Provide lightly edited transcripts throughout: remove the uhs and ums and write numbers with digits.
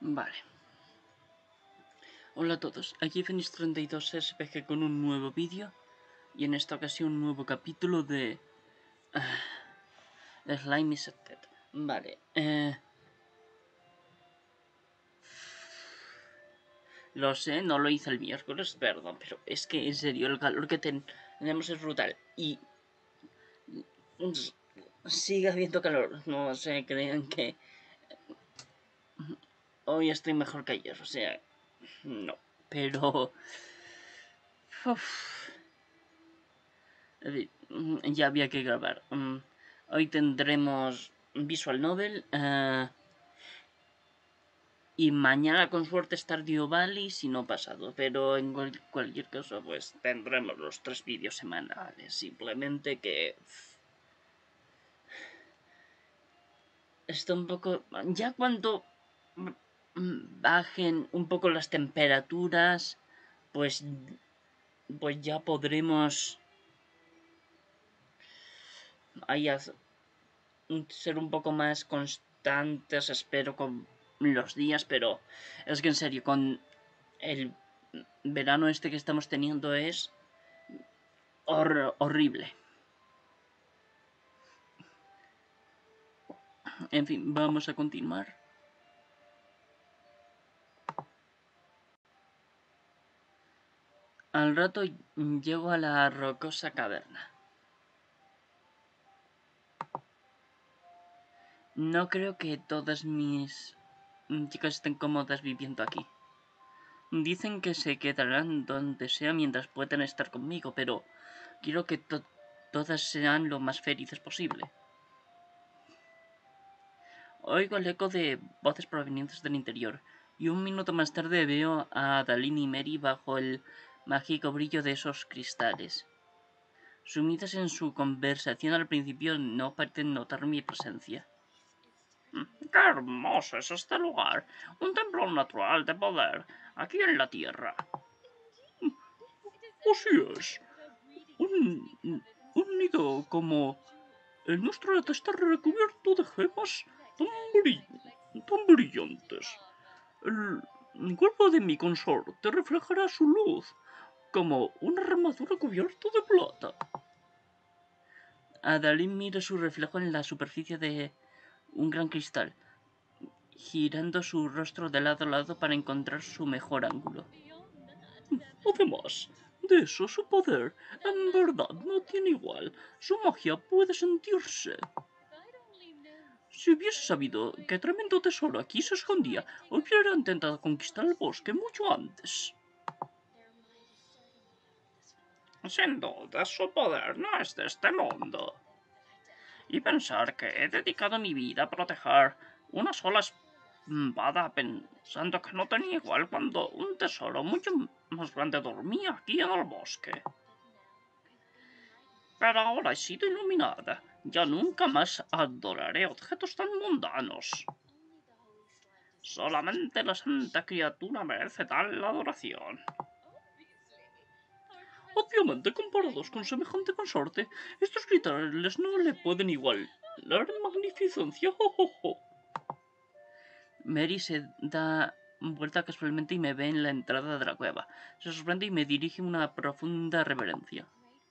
Vale. Hola a todos, aquí Fenix32SPG con un nuevo vídeo. Y en esta ocasión un nuevo capítulo de... Slime is Dead. Vale, lo sé, no lo hice el miércoles, perdón, pero es que en serio el calor que tenemos es brutal. Y... sigue habiendo calor, no se crean que... hoy estoy mejor que ayer, o sea... no, pero... uf, ya había que grabar. Hoy tendremos Visual Novel y mañana con suerte Stardew Valley, si no pasado. Pero en cualquier caso pues tendremos los 3 vídeos semanales. Simplemente que... está un poco... ya cuando bajen un poco las temperaturas, pues ya podremos... ser un poco más constantes, espero, con los días, pero es que en serio, con el verano este que estamos teniendo es horrible. En fin, vamos a continuar. Al rato llego a la rocosa caverna. No creo que todas mis chicas estén cómodas viviendo aquí. Dicen que se quedarán donde sea mientras puedan estar conmigo, pero quiero que todas sean lo más felices posible. Oigo el eco de voces provenientes del interior, y un minuto más tarde veo a Dalin y Mary bajo el mágico brillo de esos cristales. Sumidas en su conversación al principio no parecen notar mi presencia. ¡Qué hermoso es este lugar! Un templo natural de poder, aquí en la Tierra. Así es. Un nido como el nuestro ha de estar recubierto de gemas tan brillantes. El cuerpo de mi consorte reflejará su luz como una armadura cubierta de plata. Adalyn mira su reflejo en la superficie de un gran cristal, girando su rostro de lado a lado para encontrar su mejor ángulo. Además de eso, su poder en verdad no tiene igual. Su magia puede sentirse. Si hubiese sabido qué tremendo tesoro aquí se escondía, hubiera intentado conquistar el bosque mucho antes. Sin duda, su poder no es de este mundo. Y pensar que he dedicado mi vida a proteger una sola espada pensando que no tenía igual cuando un tesoro mucho más grande dormía aquí en el bosque. Pero ahora he sido iluminada. Ya nunca más adoraré objetos tan mundanos. Solamente la santa criatura merece tal adoración. Obviamente, comparados con semejante consorte, estos cristales no le pueden igualar en magnificencia. Mary se da vuelta casualmente y me ve en la entrada de la cueva. Se sorprende y me dirige una profunda reverencia.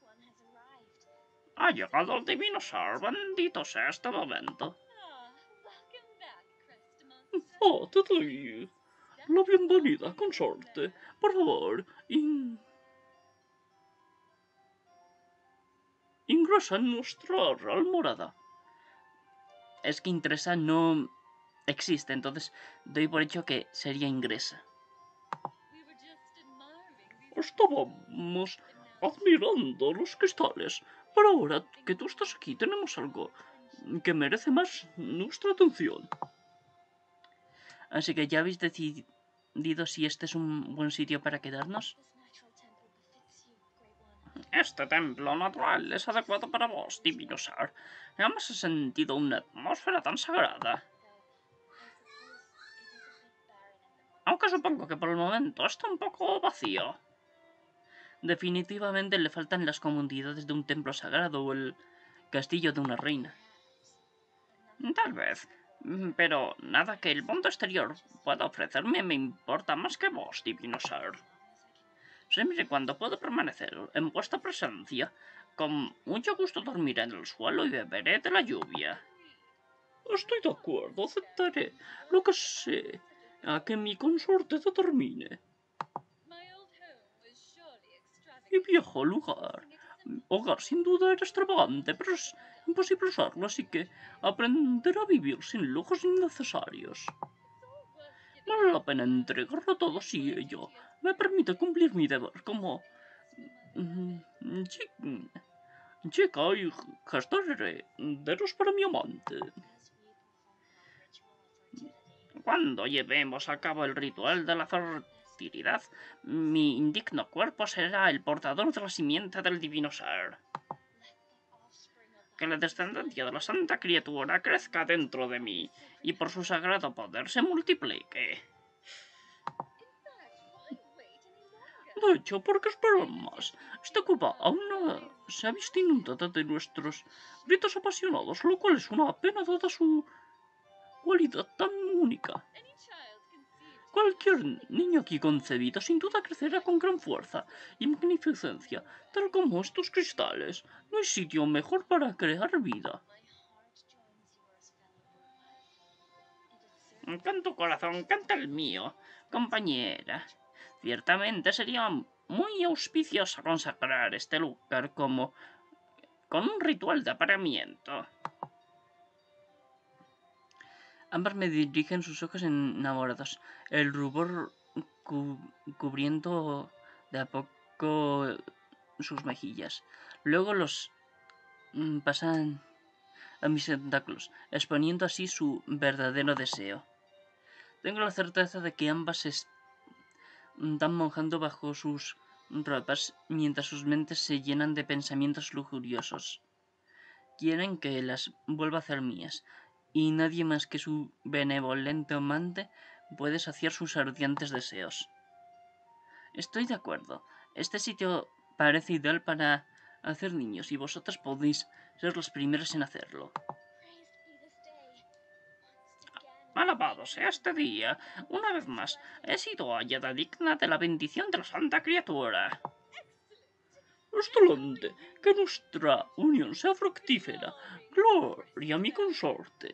Ha llegado el divino ser, bendito sea este momento. Oh, te doy la bienvenida, consorte. Por favor, ingresa en nuestra real morada. Es que ingresa no existe, entonces doy por hecho que sería ingresa. Estábamos admirando los cristales, pero ahora que tú estás aquí tenemos algo que merece más nuestra atención. Así que ya habéis decidido si este es un buen sitio para quedarnos. Este templo natural es adecuado para vos, divino ser. Jamás he sentido una atmósfera tan sagrada. Aunque supongo que por el momento está un poco vacío. Definitivamente le faltan las comodidades de un templo sagrado o el castillo de una reina. Tal vez, Pero nada que el mundo exterior pueda ofrecerme me importa más que vos, divino ser. Siempre y cuando puedo permanecer en vuestra presencia, con mucho gusto dormiré en el suelo y beberé de la lluvia. Estoy de acuerdo, aceptaré lo que sé a que mi consorte determine. Mi viejo hogar sin duda era extravagante, pero es imposible usarlo, así que aprender a vivir sin lujos innecesarios. Vale la pena entregarlo todo si ello me permite cumplir mi deber como chica y gestor herederos para mi amante. Cuando llevemos a cabo el ritual de la fertilidad, mi indigno cuerpo será el portador de la simiente del divino ser. Que la descendencia de la santa criatura crezca dentro de mí y por su sagrado poder se multiplique. De hecho, ¿por qué esperar más? Esta cueva aún no se ha visto inundada de nuestros gritos apasionados, lo cual es una pena dada su cualidad tan única. Cualquier niño aquí concebido sin duda crecerá con gran fuerza y magnificencia, tal como estos cristales. No hay sitio mejor para crear vida. Canta tu corazón, canta el mío, compañera. Ciertamente sería muy auspicioso consagrar este lugar como con un ritual de apareamiento. Ambas me dirigen sus ojos enamorados, el rubor cubriendo de a poco sus mejillas. Luego los pasan a mis tentáculos, exponiendo así su verdadero deseo. Tengo la certeza de que ambas están mojando bajo sus ropas mientras sus mentes se llenan de pensamientos lujuriosos. Quieren que las vuelva a hacer mías, y nadie más que su benevolente amante puede saciar sus ardientes deseos. Estoy de acuerdo. Este sitio parece ideal para hacer niños y vosotras podéis ser los primeros en hacerlo. Alabado sea este día. Una vez más, he sido hallada digna de la bendición de la santa criatura. Excelente. Que nuestra unión sea fructífera. Gloria a mi consorte.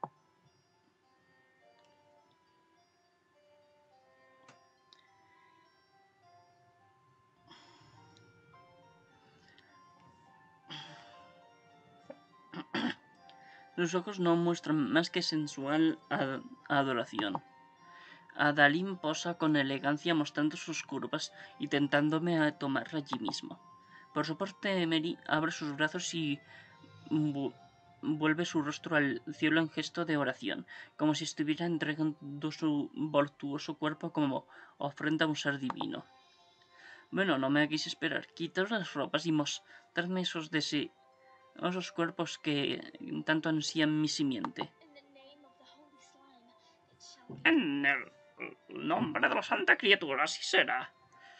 Sus ojos no muestran más que sensual adoración. Adalín posa con elegancia mostrando sus curvas y tentándome a tomarla allí mismo. Por su parte, Mary abre sus brazos y vuelve su rostro al cielo en gesto de oración, como si estuviera entregando su voluptuoso cuerpo como ofrenda a un ser divino. Bueno, no me hagáis esperar. Quitaos las ropas y mostradme esos cuerpos que tanto ansían mi simiente. En el nombre de la santa criatura, así será.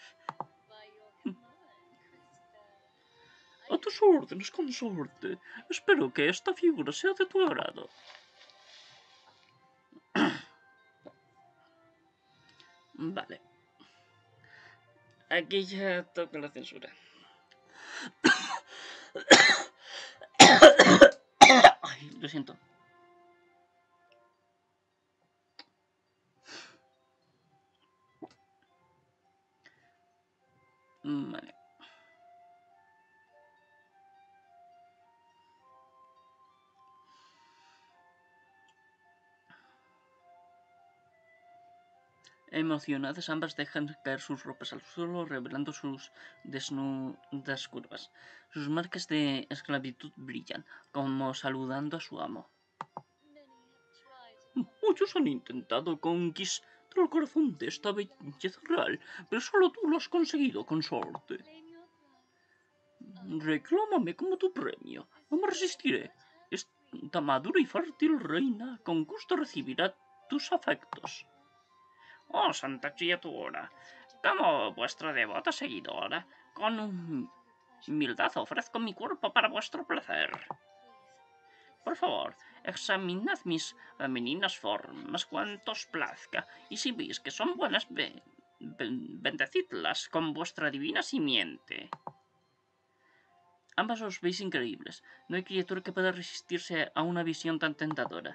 A tus órdenes, consorte. Espero que esta figura sea de tu agrado. Vale. Aquí ya toca la censura. Ay, lo siento. Vale. Emocionadas, ambas dejan caer sus ropas al suelo, revelando sus desnudas curvas. Sus marcas de esclavitud brillan, como saludando a su amo. Muchos han intentado conquistar el corazón de esta belleza real, pero solo tú lo has conseguido, consorte. Reclámame como tu premio. No me resistiré. Esta madura y fértil reina con gusto recibirá tus afectos. Oh, santa criatura, como vuestra devota seguidora, con humildad ofrezco mi cuerpo para vuestro placer. Por favor, examinad mis femeninas formas cuanto os plazca, y si veis que son buenas, bendecidlas con vuestra divina simiente. Ambas os veis increíbles. No hay criatura que pueda resistirse a una visión tan tentadora.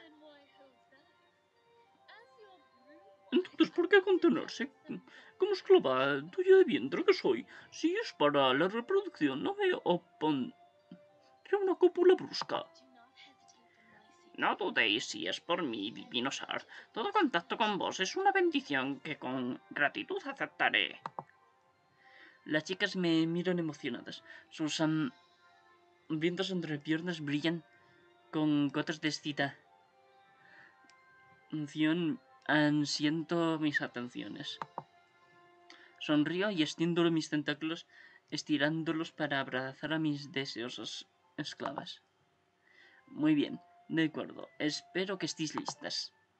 Entonces, ¿por qué contenerse? Como esclava tuya de vientre que soy, si es para la reproducción, no me opondré una cópula brusca. No dudéis si es por mí, divino ser. Todo contacto con vos es una bendición que con gratitud aceptaré. Las chicas me miran emocionadas. Sus hambrientas entrepiernas brillan con gotas de excitación. Siento mis atenciones. Sonrío y extiendo mis tentáculos, estirándolos para abrazar a mis deseosas esclavas. Muy bien, de acuerdo. Espero que estéis listas.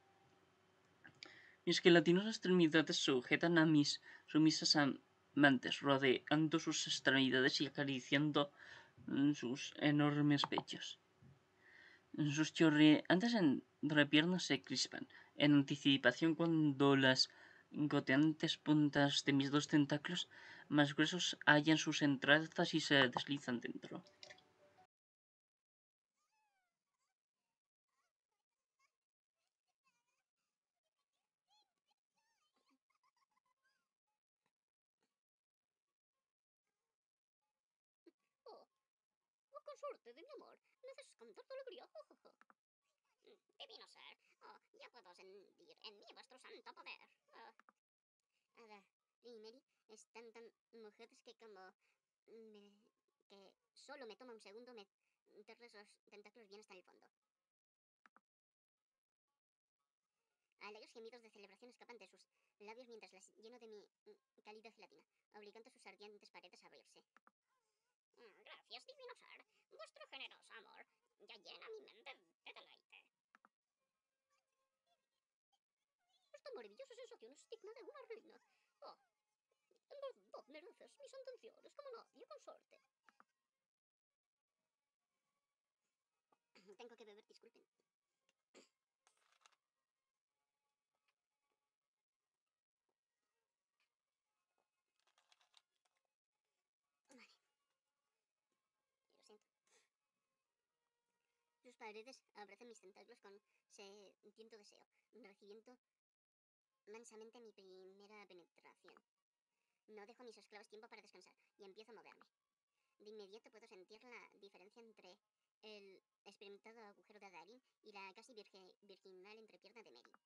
Mis gelatinosas extremidades sujetan a mis sumisas amantes, rodeando sus extremidades y acariciando sus enormes pechos. Sus chorreantes entrepiernas se crispan en anticipación cuando las goteantes puntas de mis dos tentáculos más gruesos hallan sus entradas y se deslizan dentro. Con suerte de mi amor, me haces cantar de alegría. Divino ser, ya puedo sentir en mí vuestro santo poder. Ada y Mary están tan mujeres que como que solo me toma un segundo meterles los tentáculos bien hasta el fondo. Alegres gemidos de celebración escapan de sus labios mientras las lleno de mi cálida gelatina, obligando sus ardientes paredes a abrirse. Gracias, divino ser. Vuestro generoso amor ya llena mi mente de deleite. Esta maravillosa sensación es digna de una reina. En verdad mereces mis intenciones como nadie, consorte. Tengo que beber, disculpen. Vale. Lo siento. Sus paredes abrazan mis tentáculos con sediento deseo, recibiendo mansamente mi primera penetración. No dejo a mis esclavos tiempo para descansar y empiezo a moverme. De inmediato puedo sentir la diferencia entre el experimentado agujero de Darín y la casi virginal entrepierna de Mary.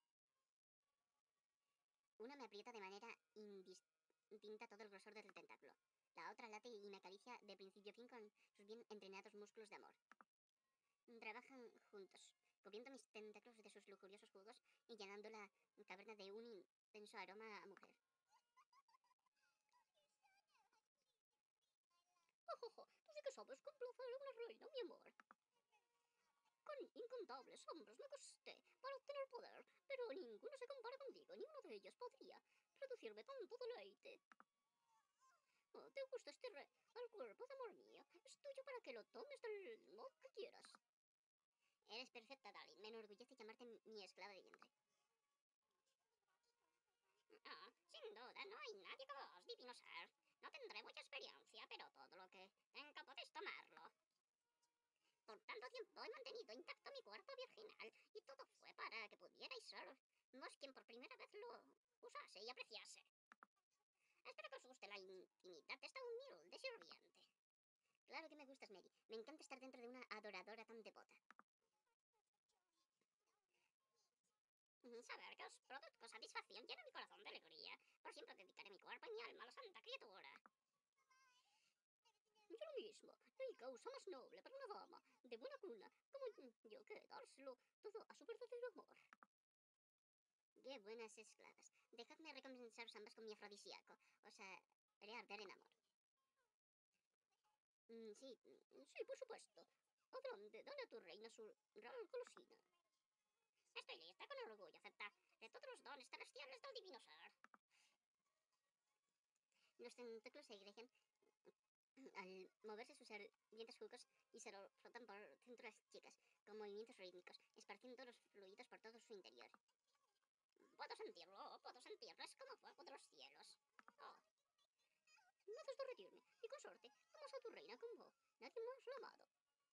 Una me aprieta de manera indistinta todo el grosor del tentáculo. La otra late y me acaricia de principio a fin con sus bien entrenados músculos de amor. Trabajan juntos, cubriendo mis tentáculos de sus lujuriosos jugos y llenando la caverna de un intenso aroma a mujer. Tú sí que sabes complacer a una reina, mi amor. Con incontables hombres me acosté para obtener poder, pero ninguno se compara contigo, ni uno de ellos podría producirme tanto deleite. ¿Te gusta este al cuerpo de amor mío? Es tuyo para que lo tomes del modo que quieras. Eres perfecta, Darling. Me enorgullece llamarte mi esclava de vientre. Sin duda, no hay nadie como vos, divino ser. No tendré mucha experiencia, pero todo lo que tenga podéis tomarlo. Por tanto tiempo he mantenido intacto mi cuerpo virginal y todo fue para que pudierais ser vos quien por primera vez lo usase y apreciase. Espero que os guste la intimidad de esta humilde sirviente. Claro que me gustas, Mary. Me encanta estar dentro de una adoradora tan devota. Saber que os produzco satisfacción llena mi corazón de alegría. Por siempre dedicaré mi cuerpo y mi alma a la santa criatura. Yo lo mismo. No hay causa más noble para una dama de buena cuna como yo que dárselo todo a su verdadero amor. Qué buenas esclavas. Dejadme recompensaros ambas con mi afrodisíaco. Os haré arder en amor. Sí, por supuesto. Adelante, dale a tu reina su real golosina. Estoy lista, con orgullo aceptaré todos los dones celestiales del divino ser. Los tentáculos se egregian Al moverse sus dientes jugosos y se lo frotan por dentro las chicas, con movimientos rítmicos, esparciendo los fluidos por todo su interior. Puedo sentirlo, es como fuego de los cielos. Oh, no haces derretirme, mi consorte, vamos a tu reina con vos, nadie más lo ha amado.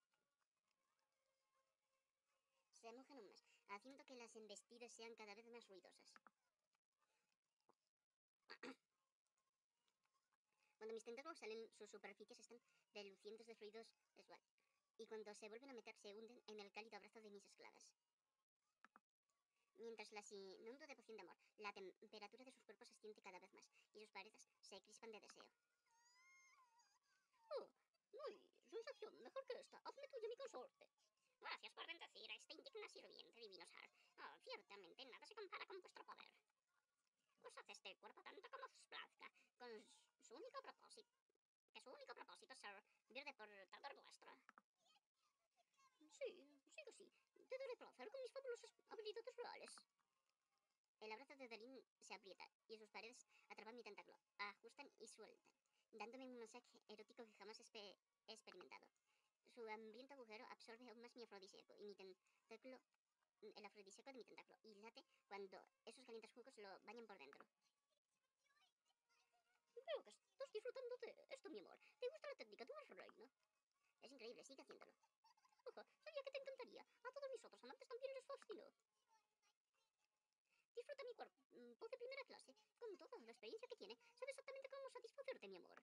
Se mojan aún más, haciendo que las embestidas sean cada vez más ruidosas. Cuando mis tentáculos salen, sus superficies están relucientes de fluidos sexual, y cuando se vuelven a meter, se hunden en el cálido abrazo de mis esclavas. Mientras las inundo de poción de amor, la temperatura de sus cuerpos se siente cada vez más, y sus paredes se crispan de deseo. Oh, no hay sensación mejor que esta. Hazme tuya mi consorte. Gracias por bendecir a esta indigna sirviente, divino Sar. Oh, ciertamente nada se compara con vuestro poder. Usad este cuerpo tanto como os plazca, con su único propósito, que su único propósito es servir de portador vuestro. Sí, sigo así. Te daré placer con mis fabulosas habilidades reales. El abrazo de Dalín se aprieta y sus paredes atrapan mi tentáculo, ajustan y sueltan, dándome un masaje erótico que jamás he experimentado. Su hambriento agujero absorbe aún más mi afrodisíaco y mi tentáculo, el afrodisíaco de mi tentáculo, y late cuando esos calientes jugos lo bañan por dentro. Veo que estás disfrutando de esto, mi amor. ¿Te gusta la técnica de una reina? Es increíble, sigue haciéndolo. Ojo, sabía que te encantaría. A todos mis otros amantes también les fascinó. Disfruta mi cuerpo de primera clase. Con toda la experiencia que tiene, sabe exactamente cómo satisfacerte, mi amor.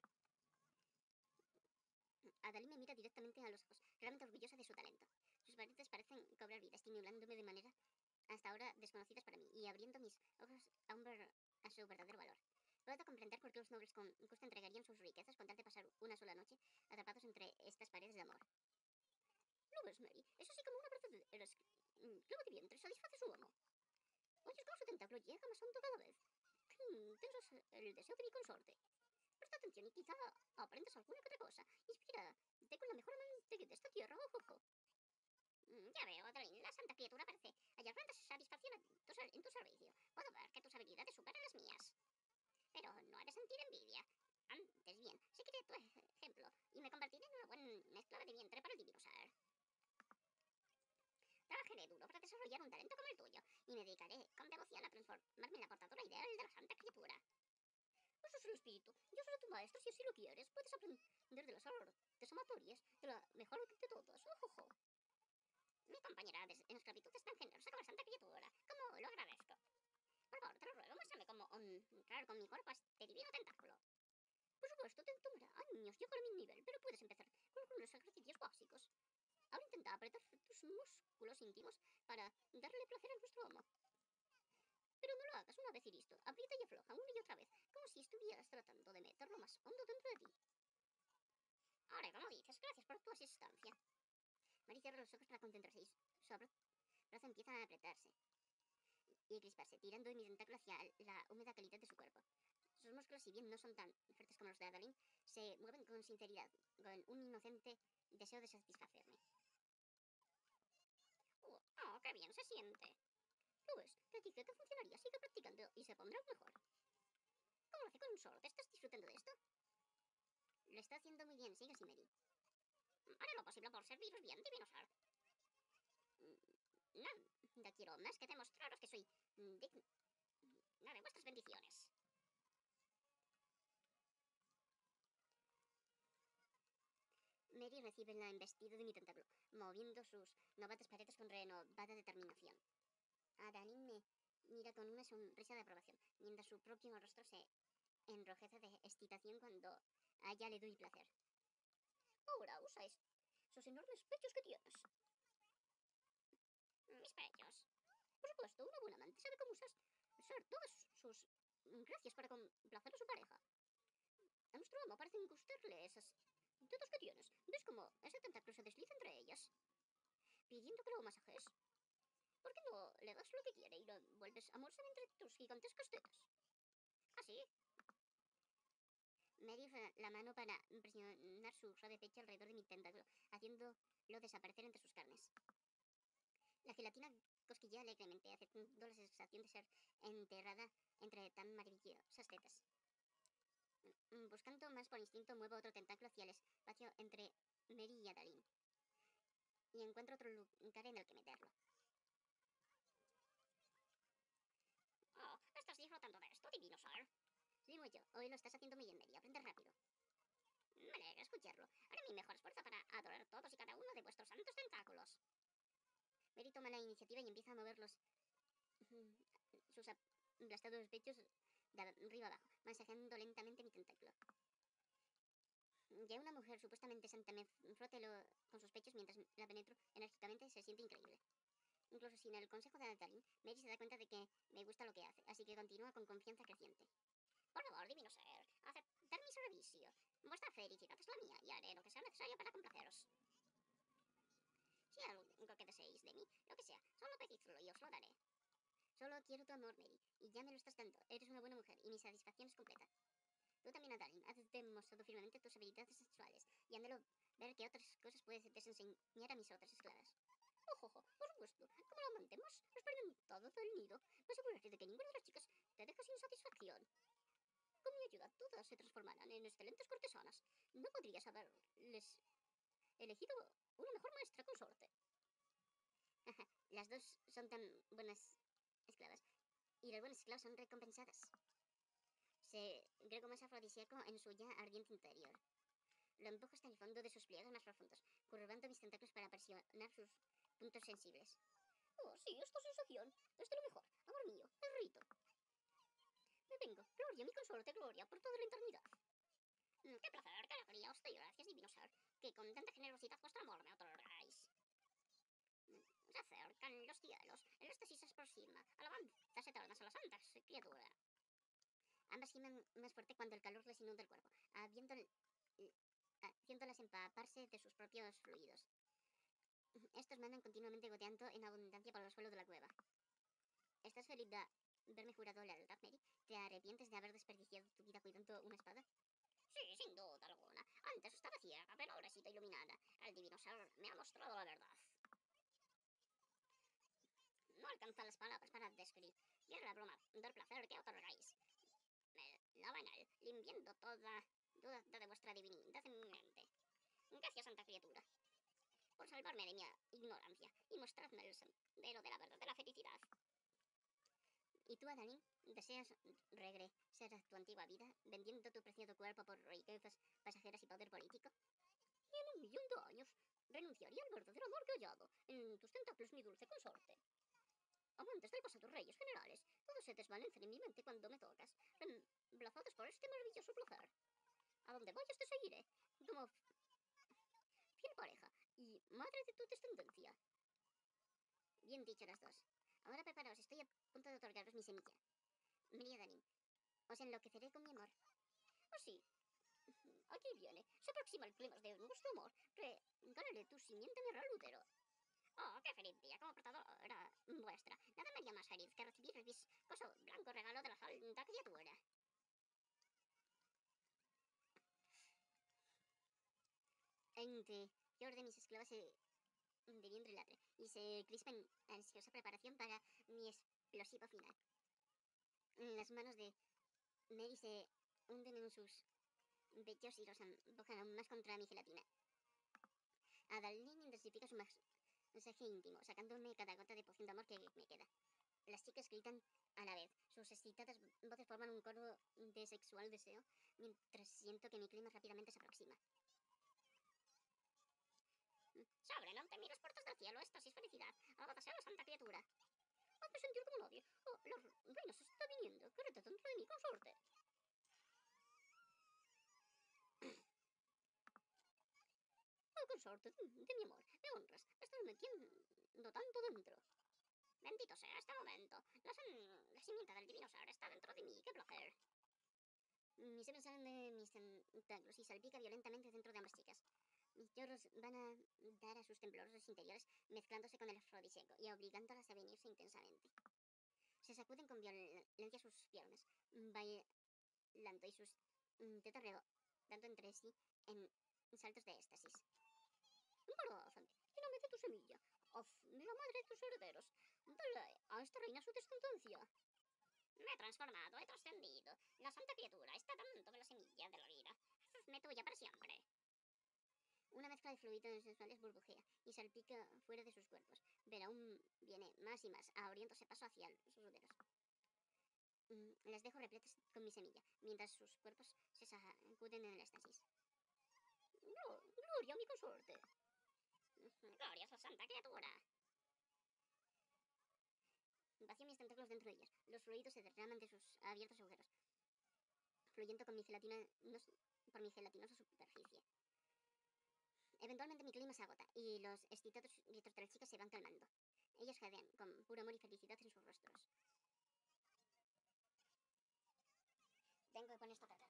Adalí me mira directamente a los ojos, realmente orgullosa de su talento. Sus paredes parecen cobrar vida, estimulándome de manera hasta ahora desconocidas para mí, y abriendo mis ojos a su verdadero valor. Puedo comprender por qué los nobles con gusto entregarían sus riquezas con tal de pasar una sola noche atrapados entre estas paredes de amor. ¿Lo ves, Mary? Es así como una verdadera clava de vientre satisface su amo. Oyes cómo su tentáculo llega más hondo cada vez. Tensas el deseo de mi consorte. Presta atención y quizá aprendas alguna que otra cosa. Inspírate con la mejor amante de esta tierra. Ojo. Ya veo, Adalín, la santa criatura parece hallar gran satisfacción en tu servicio. Puedo ver que tus habilidades superan las mías. Pero no he de sentir envidia. Antes bien, seguiré tu ejemplo y me convertiré en una buena esclava de vientre para el divino ser. Trabajaré duro para desarrollar un talento como el tuyo y me dedicaré con devoción a transformarme en la portadora ideal de la santa criatura. Eso es el espíritu. Yo seré tu maestro si así lo quieres. Puedes aprender de las artes amatorias, de la mejor de todas. Ojojo. Mi compañera en esclavitud es tan generosa como la santa criatura. Como lo agradezco. Por favor, te lo ruego, muéstrame cómo honrar con mi cuerpo a este divino tentáculo. Por supuesto, te tomará años llegar a mi nivel, pero puedes empezar con algunos ejercicios básicos. Ahora intenta apretar tus músculos íntimos para darle placer a nuestro amo. Pero no lo hagas una vez y listo. Aprieta y afloja una y otra vez, como si estuvieras tratando de meterlo más hondo dentro de ti. Ahora, como dices, gracias por tu asistencia. Mary cierra los ojos para concentrarse y su brazo empieza a apretarse y crisparse, tirando mi tentáculo hacia la húmeda calidad de su cuerpo. Sus músculos, si bien no son tan fuertes como los de Adalín, se mueven con sinceridad, con un inocente deseo de satisfacerme. Oh, qué bien se siente. ¿Lo ves? Te dije que funcionaría. Sigue practicando y se pondrá mejor. ¿Cómo lo hace con un solo? ¿Te estás disfrutando de esto? Lo está haciendo muy bien. Sigue así, Mary. Haré lo posible por serviros bien, divino ser. Nada quiero más que demostraros que soy digna de vuestras bendiciones. Mary recibe la embestida de mi tentáculo, moviendo sus novatas paredes con renovada determinación. Adalín me mira con una sonrisa de aprobación, mientras su propio rostro se enrojece de excitación cuando a ella le doy placer. Ahora usa esos enormes pechos que tienes. Mis pechos. Por supuesto, una buena amante sabe cómo usar todas sus gracias para complacer a su pareja. A nuestro amo parecen gustarle esas tetas que tienes. ¿Ves cómo ese tentáculo se desliza entre ellas? Pidiendo que lo masajes. ¿Por qué no le das lo que quiere y lo vuelves a morser entre tus gigantescas tetas? ¿Así? Me dio la mano para presionar su suave pecho alrededor de mi tentáculo, haciéndolo desaparecer entre sus carnes. La gelatina cosquillea alegremente, aceptando la sensación de ser enterrada entre tan maravillosas tetas. Buscando más por instinto, muevo otro tentáculo hacia el espacio entre Mary y Adalyn. Y encuentro otro lugar en el que meterlo. Oh, estás disfrutando de esto, divino ser. Sí, mucho. Hoy lo estás haciendo muy bien, Mary. Aprende rápido. Me alegra escucharlo. Haré mi mejor esfuerzo para adorar todos y cada uno de vuestros santos tentáculos. Mary toma la iniciativa y empieza a mover sus aplastados pechos de arriba abajo, masajeando lentamente mi tentáculo. Ya una mujer supuestamente santa me frote con sus pechos mientras la penetro enérgicamente se siente increíble. Incluso sin el consejo de Adalyn, Mary se da cuenta de que me gusta lo que hace, así que continúa con confianza creciente. Por favor, divino ser, aceptar mi servicio. Vuestra felicidad es la mía y haré lo que sea necesario para complaceros. Si hay algo que deseéis de mí, lo que sea, solo pedidlo y os lo daré. Solo quiero tu amor, Mary, y ya me lo estás dando. Eres una buena mujer y mi satisfacción es completa. Tú también, Adalyn, has demostrado firmemente tus habilidades sexuales y anhelo ver qué otras cosas puedes desenseñar a mis otras esclavas. Ojo, por supuesto, como lo mantemos experimentado del nido, me aseguraré de que ninguna de las chicas te deje sin satisfacción. Con mi ayuda, todas se transformarán en excelentes cortesanas. No podrías haberles elegido una mejor maestra consorte. Las dos son tan buenas esclavas, y las buenas esclavas son recompensadas. Se cree como es afrodisíaco en su ya ardiente interior. Lo empujo hasta el fondo de sus pliegues más profundos, curvando mis tentáculos para presionar sus puntos sensibles. Oh, sí, esta sensación es de lo mejor. Amor mío, es rito. Me vengo, Gloria, mi consorte, Gloria, por toda la eternidad. Qué placer, qué alegría, os doy gracias, divino ser, que con tanta generosidad vuestro amor me otorgáis. Se acercan los cielos, el éxtasis se aproxima, alabanzas eternas a la santa criatura. Ambas gimen más fuerte cuando el calor les inunda el cuerpo, haciéndolas empaparse de sus propios fluidos. Estos mandan continuamente goteando en abundancia por los suelos de la cueva. ¿Estás feliz de verme jurado la lealtad, Mary? ¿Te arrepientes de haber desperdiciado tu vida cuidando una espada? Sí, sin duda alguna. Antes estaba ciega, pero ahora he sido iluminada. El divino ser me ha mostrado la verdad. No alcanzan las palabras para describir la broma del placer que otorgáis. Me lava en él, limpiando toda duda de vuestra divinidad en mi mente. Gracias, santa criatura, por salvarme de mi ignorancia y mostrarme el sendero de la verdadera felicidad. ¿Y tú, Adalyn, deseas regresar a tu antigua vida, vendiendo tu preciado cuerpo por riquezas pasajeras y poder político? Y en 1.000.000 de años renunciaría al verdadero amor que he hallado en tus tentáculos, mi dulce consorte. Amantes del pasado, reyes, generales, todos se desvanecen en mi mente cuando me tocas, reemplazados por este maravilloso placer. A donde vayas te seguiré, como fiel pareja y madre de tu descendencia. Bien dicho las dos. Ahora preparaos, estoy a punto de otorgaros mi semilla. Mary Adalyn, os enloqueceré con mi amor. Oh sí, aquí viene. Se aproxima el clima de nuestro amor. Regálale tu simiente a mi real útero. Oh, qué feliz día como portadora vuestra. Nada me haría más feliz que recibir el viscoso blanco regalo de la santa criatura. Entre de mis esclavas se vientre y ladre, y se crispa en ansiosa preparación para mi explosivo final. Las manos de Mary se hunden en sus pechos y los empujan aún más contra mi gelatina. Adalyn intensifica su masaje íntimo, sacándome cada gota de poción de amor que me queda. Las chicas gritan a la vez. Sus excitadas voces forman un coro de sexual deseo, mientras siento que mi clima rápidamente se aproxima. Se abren ante mí las puertas del cielo, éxtasis, felicidad. Alabada sea la santa criatura. Hazme sentir como nadie. Oh, la reina se está viniendo. Quédate dentro de mi consorte. Oh, consorte de mi amor, me honras. Me estás metiendo tanto dentro. Bendito sea este momento. La simiente del divino ser está dentro de mí. ¡Qué placer! Mis semen salen de mis tentáculos y salpica violentamente dentro de ambas chicas. Mis chorros van a dar a sus temblorosos interiores, mezclándose con el afrodisíaco y obligándolas a venirse intensamente. Se sacuden con violencia sus piernas, bailando y sus tetas redando entre sí en saltos de éxtasis. Embarázame, lléname de tu semilla, hazme la madre de tus herederos, dale a esta reina su descendencia. Me he transformado, he trascendido. La santa criatura está dándome la semilla de la vida. Hazme tuya para siempre. Una mezcla de fluido en sus males burbujea y salpica fuera de sus cuerpos, pero aún viene más y más, abriéndose paso hacia sus úteros. Las dejo repletas con mi semilla, mientras sus cuerpos se sacuden en el éxtasis. ¡Gloria a mi consorte! ¡Gloria a la santa criatura! Vacío mis tentáculos dentro de ellas. Los fluidos se derraman de sus abiertos agujeros, fluyendo con mi por mi gelatinosa superficie. Eventualmente mi clima se agota y los excitados gritos de las chicas se van calmando. Ellas jadean con puro amor y felicidad en sus rostros. Tengo que poner esto apretado.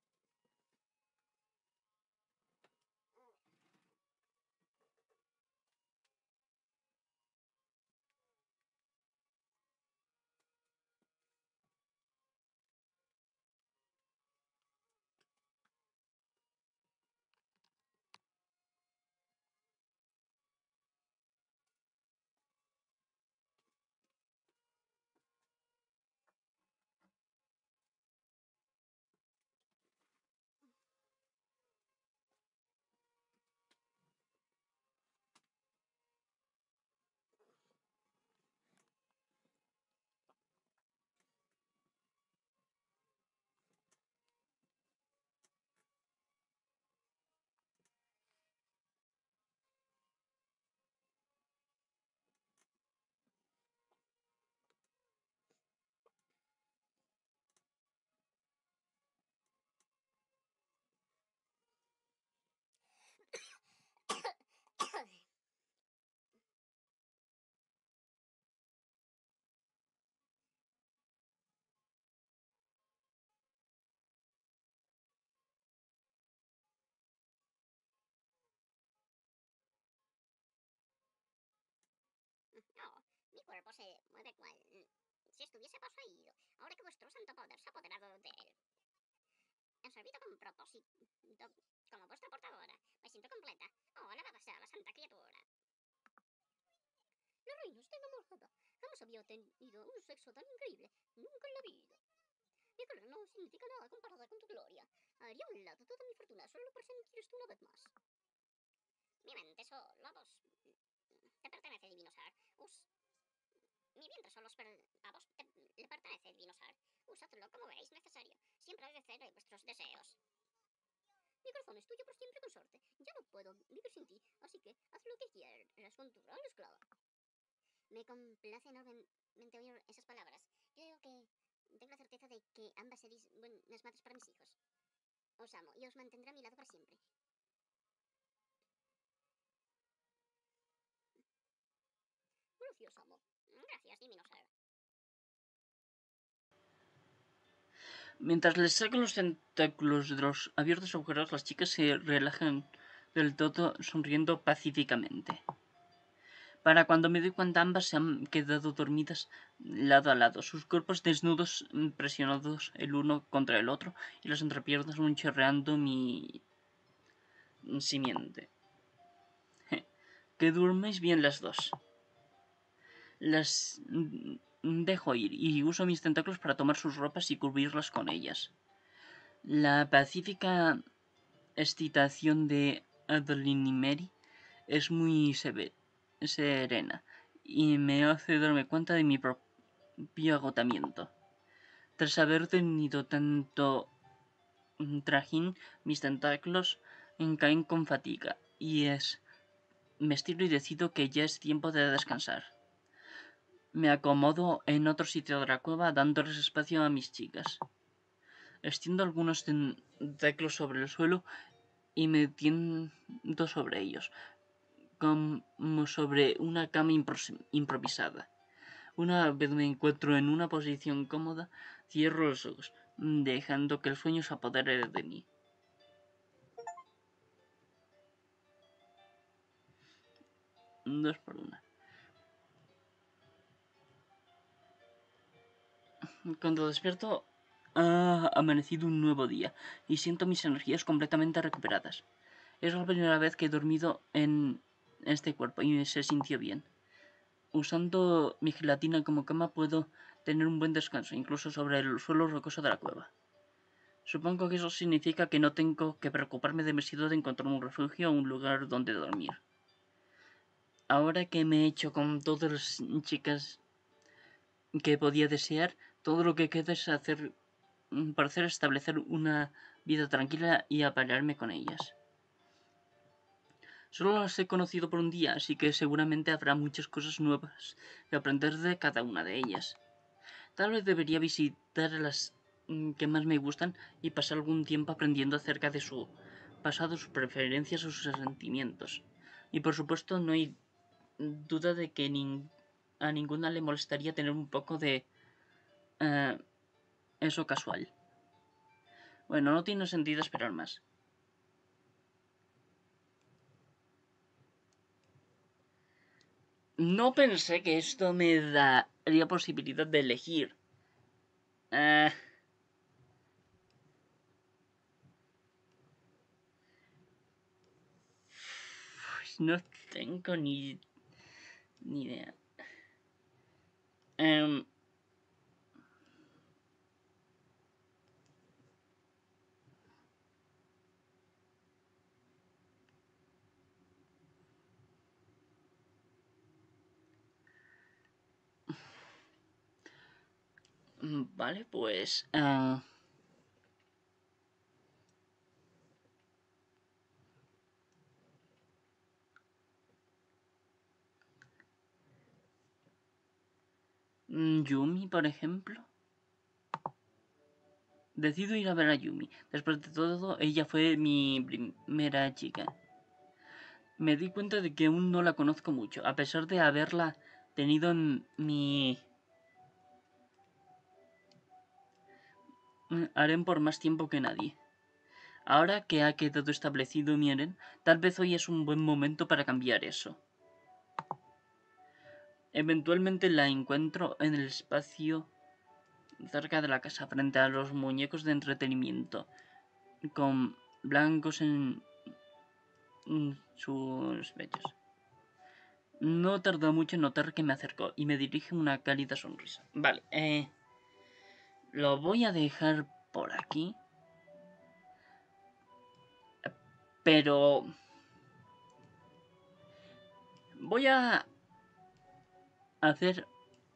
No, mi cuerpo se mueve cual si estuviese poseído, ahora que vuestro santo poder se ha apoderado de él. He servido con propósito como vuestra portadora. Me siento completa. Oh, alabada sea la santa criatura. La reina está enamorada. Jamás había tenido un sexo tan increíble. Nunca en la vida. Mi color no significa nada comparada con tu gloria. Haría a un lado toda mi fortuna solo por sentir esto una vez más. Mi mente solo a vos te pertenece, divino ser. Mi vientre solo a vos le pertenece, divino ser. Usadlo como veáis necesario. Siempre obedeceré vuestros deseos. Mi corazón es tuyo por siempre, consorte. Ya no puedo vivir sin ti, así que haz lo que quieras con tu gran esclava. Me complace enormemente oír esas palabras. Creo que tengo la certeza de que ambas seréis buenas madres para mis hijos. Os amo y os mantendré a mi lado para siempre. Gracias, amo. Gracias, divino ser. Mientras les sacan los tentáculos de los abiertos agujeros, las chicas se relajan del todo, sonriendo pacíficamente. Para cuando me doy cuenta, ambas se han quedado dormidas lado a lado, sus cuerpos desnudos presionados el uno contra el otro y las entrepiernas chorreando mi simiente. Que durméis bien las dos. Las dejo ir y uso mis tentáculos para tomar sus ropas y cubrirlas con ellas. La pacífica excitación de Adeline y Mary es muy serena y me hace darme cuenta de mi propio agotamiento. Tras haber tenido tanto trajín, mis tentáculos caen con fatiga y me estiro y decido que ya es tiempo de descansar. Me acomodo en otro sitio de la cueva dándoles espacio a mis chicas. Extiendo algunos tentáculos sobre el suelo y me tiendo sobre ellos, como sobre una cama improvisada. Una vez me encuentro en una posición cómoda, cierro los ojos, dejando que el sueño se apodere de mí. Dos por una. Cuando despierto, ha amanecido un nuevo día y siento mis energías completamente recuperadas. Es la primera vez que he dormido en este cuerpo y se sintió bien. Usando mi gelatina como cama puedo tener un buen descanso, incluso sobre el suelo rocoso de la cueva. Supongo que eso significa que no tengo que preocuparme demasiado de encontrar un refugio o un lugar donde dormir. Ahora que me he hecho con todas las chicas que podía desear, todo lo que queda es establecer una vida tranquila y aparearme con ellas. Solo las he conocido por un día, así que seguramente habrá muchas cosas nuevas que aprender de cada una de ellas. Tal vez debería visitar las que más me gustan y pasar algún tiempo aprendiendo acerca de su pasado, sus preferencias o sus sentimientos. Y por supuesto no hay duda de que a ninguna le molestaría tener un poco de eso casual. Bueno, no tiene sentido esperar más. No pensé que esto me daría posibilidad de elegir. Pues no tengo ni idea. Vale, pues... Yumi, por ejemplo. Decido ir a ver a Yumi. Después de todo, ella fue mi primera chica. Me di cuenta de que aún no la conozco mucho, a pesar de haberla tenido en mi harem por más tiempo que nadie. Ahora que ha quedado establecido mi harem, tal vez hoy es un buen momento para cambiar eso. Eventualmente la encuentro en el espacio cerca de la casa, frente a los muñecos de entretenimiento, con blancos en sus pechos. No tardó mucho en notar que me acercó y me dirige una cálida sonrisa. Vale, lo voy a dejar por aquí. Pero voy a hacer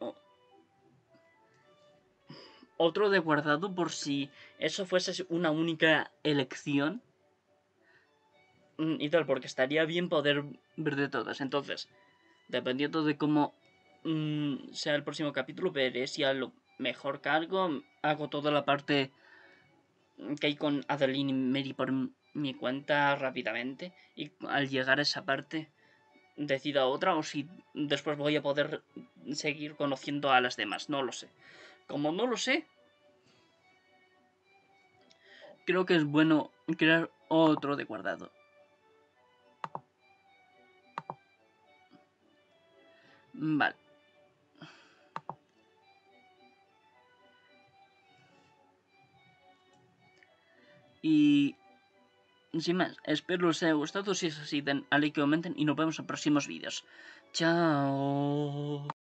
otro de guardado por si eso fuese una única elección. Y tal, porque estaría bien poder ver de todas. Entonces, dependiendo de cómo sea el próximo capítulo, veré si a lo mejor cargo, hago toda la parte que hay con Adeline y Mary por mi cuenta rápidamente. Y al llegar a esa parte, decida otra, o si después voy a poder seguir conociendo a las demás. No lo sé. Como no lo sé, creo que es bueno crear otro de guardado. Vale. Y sin más, espero os haya gustado. Si es así, den a like, comenten y nos vemos en próximos vídeos. Chao.